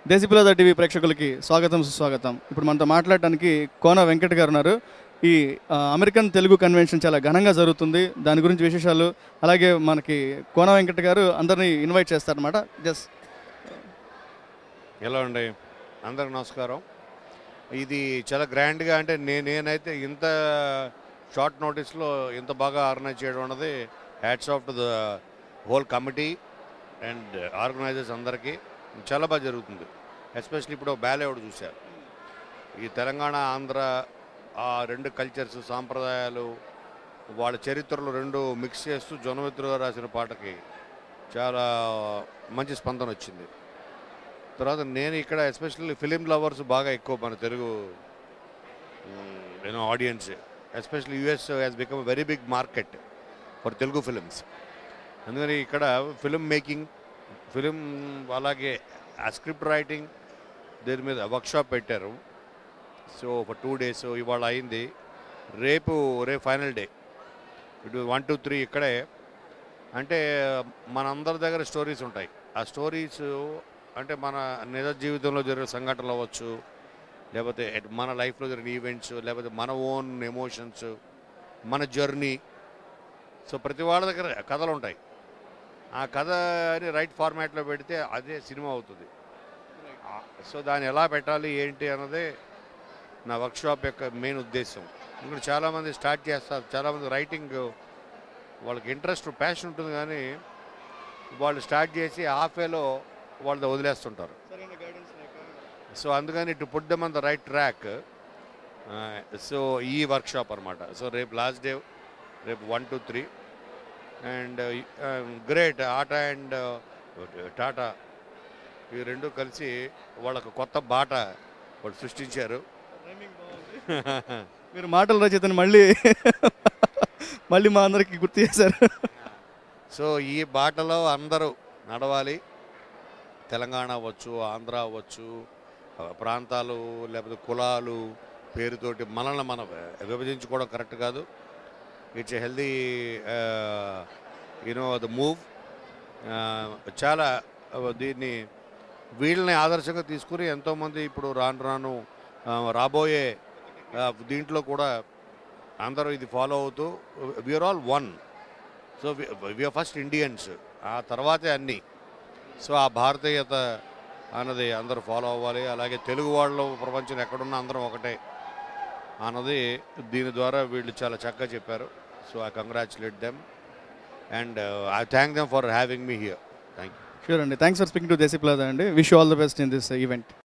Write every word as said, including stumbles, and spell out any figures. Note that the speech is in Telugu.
దేశీప్లాజా టీవీ ప్రేక్షకులకి స్వాగతం సుస్వాగతం. ఇప్పుడు మనతో మాట్లాడడానికి కోన వెంకట్ గారు ఉన్నారు. ఈ అమెరికన్ తెలుగు కన్వెన్షన్ చాలా ఘనంగా జరుగుతుంది. దాని గురించి విశేషాలు, అలాగే మనకి కోన వెంకట్ గారు అందరినీ ఇన్వైట్ చేస్తారన్నమాట. జస్ట్ ఎలా అండి, అందరికి నమస్కారం. ఇది చాలా గ్రాండ్గా, అంటే నేను నేనైతే ఇంత షార్ట్ నోటీస్లో ఇంత బాగా ఆర్గనైజ్ చేయడం అన్నది hats off to the whole committee and organisers అందరికీ. చాలా బాగా జరుగుతుంది. ఎస్పెషల్లీ ఇప్పుడు బ్యాలే ఒకటి చూశారు. ఈ తెలంగాణ ఆంధ్ర ఆ రెండు కల్చర్స్, సాంప్రదాయాలు, వాళ్ళ చరిత్రలు రెండు మిక్స్ చేస్తూ జొన్నమిత్రుగా రాసిన పాటకి చాలా మంచి స్పందన వచ్చింది. తర్వాత నేను ఇక్కడ ఎస్పెషల్లీ ఫిలిం లవర్స్ బాగా ఎక్కువ మన Telugu you know audience. Especially US has become very big market for Telugu films. అందుకని ఇక్కడ ఫిలిం మేకింగ్, ఫిలిం అలాగే ఆ స్క్రిప్ట్ రైటింగ్ దీని మీద వర్క్షాప్ పెట్టారు. సో ఫర్ టూ డేస్ ఇవాళ అయింది. రేపు రేపు ఫైనల్ డే. ఇటు వన్ టూ త్రీ ఇక్కడే. అంటే మనందరి దగ్గర స్టోరీస్ ఉంటాయి. ఆ స్టోరీస్ అంటే మన నిజ జీవితంలో జరిగిన సంఘటనలు అవ్వచ్చు, లేకపోతే మన లైఫ్లో జరిగిన ఈవెంట్స్, లేకపోతే మన ఓన్ ఎమోషన్స్, మన జర్నీ. సో ప్రతి వాళ్ళ దగ్గర కథలు ఉంటాయి. ఆ కథని రైట్ ఫార్మాట్లో పెడితే అదే సినిమా అవుతుంది. సో దాన్ని ఎలా పెట్టాలి ఏంటి అన్నదే నా వర్క్షాప్ యొక్క మెయిన్ ఉద్దేశం. ఇక్కడ చాలామంది స్టార్ట్ చేస్తారు, చాలామంది రైటింగ్ వాళ్ళకి ఇంట్రెస్ట్, ప్యాషన్ ఉంటుంది, కానీ వాళ్ళు స్టార్ట్ చేసి హాఫ్వేలో వాళ్ళు వదిలేస్తుంటారు. సో అందుకని to put them on the right track. So ఈ వర్క్షాప్ అనమాట. సో రేపు లాస్ట్ డే, రేపు one two three and great ATA and TATA ఈ రెండు కలిసి వాళ్ళకు కొత్త బాట వాళ్ళు సృష్టించారు. మీరు మాటల రచయితని మళ్ళీ మళ్ళీ మా అందరికి గుర్తు చేశారు. సో ఈ బాటలో అందరూ నడవాలి. తెలంగాణ అవ్వచ్చు, ఆంధ్ర అవ్వచ్చు, ప్రాంతాలు లేకపోతే కులాలు పేరుతోటి మనల్ని మనం విభజించుకోవడం కరెక్ట్ కాదు. It's a healthy you know the move. చాలా దీన్ని వీళ్ళని ఆదర్శంగా తీసుకుని ఎంతోమంది ఇప్పుడు రాను రాను రాబోయే దీంట్లో కూడా అందరూ ఇది ఫాలో అవుతూ we are all one. So we are first Indians, ఆ తర్వాతే అన్నీ. సో ఆ భారతీయత అన్నది అందరూ ఫాలో అవ్వాలి. అలాగే తెలుగు వాళ్ళు ప్రపంచంలో ఎక్కడున్నా అందరం ఒకటే అన్నది దీని ద్వారా వీళ్ళు చాలా చక్కగా చెప్పారు. So I congratulate them and I thank them for having me here. Thank you. Sure అండి. Thanks for speaking to DesiPlaza అండి. Wish you all the best in this event.